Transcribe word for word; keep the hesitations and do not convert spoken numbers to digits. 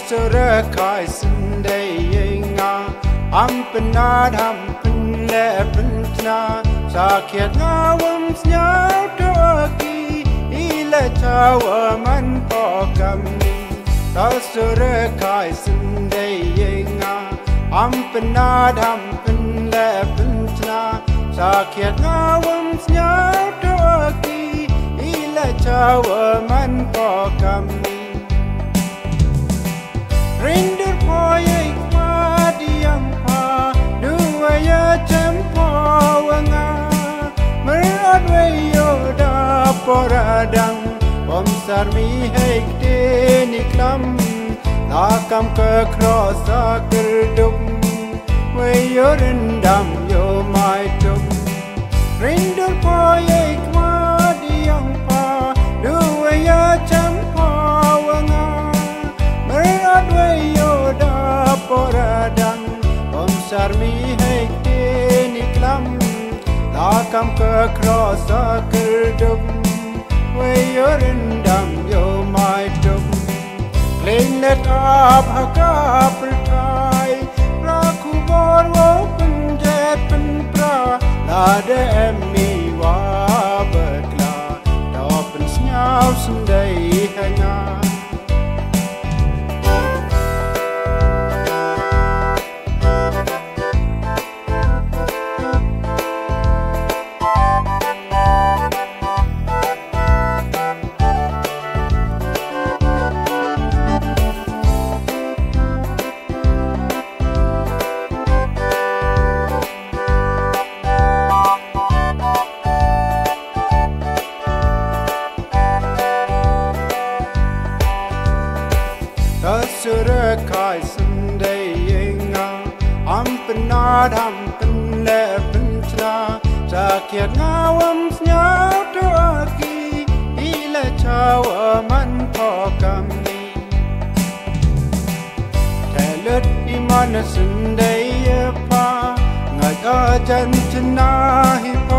sura kai sindai nga ampna dham pinle pintna sakhet ngawam snyau toki ila chawa man pokami sura kai sindai nga ampna dham pinle pintna sakhet ngawam snyau toki ila chawa man pokami Rindu poye kwa diang pa dua ya tempo wanga meradwe yo da poradang om sarmi hek de niklam takam ke cross akerdum we yo rendam yo mai tum Rindu poye kwa diang pa dua ya tempo wanga Meradwe yo da poradang om sarmi hek de niklam takam ke cross akerdum we yo rendam yo mai dum Klein let up haka pertai raku bor wo penjet penpra la de emi wa bekla dopen snyau sendai hanya Sura kai sindai nga ampna dham pinle pintna sakhet ngawam snyau toki ila chawa man pokami Telut iman sindai pa ngai ajan chna hi